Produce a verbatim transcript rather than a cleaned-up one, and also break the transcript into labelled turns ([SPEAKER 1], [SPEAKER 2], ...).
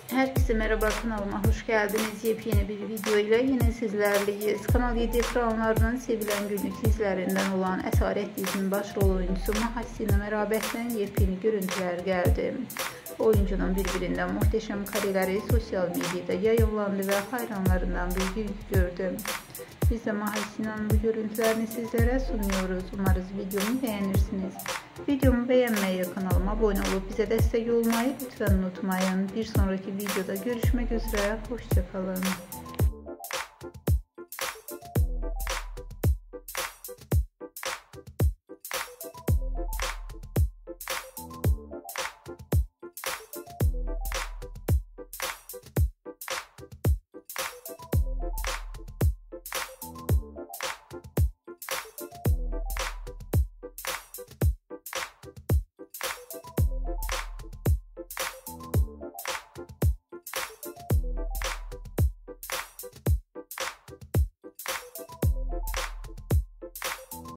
[SPEAKER 1] Herkese merhaba, kanalıma hoş geldiniz. Yepyeni bir video ile yine sizlerleyiz. Kanal yedi ekranlarının sevilen günlük dizilerinden olan Esaret dizinin başrol oyuncusu Mahsine Merabət'ten yepyeni görüntüler geldi. Oyuncunun birbirinden muhteşem kareleri sosyal medyada yayınlandı ve hayranlarından bilgi gördü. Biz de Mahsine'nin bu görüntülerini sizlere sunuyoruz. Umarız videomu beğenirsiniz. Videomu beğenmeyi, kanalıma abone olup bize destek olmayı lütfen unutmayın. Bir sonraki videoda görüşmek üzere. Hoşça kalın.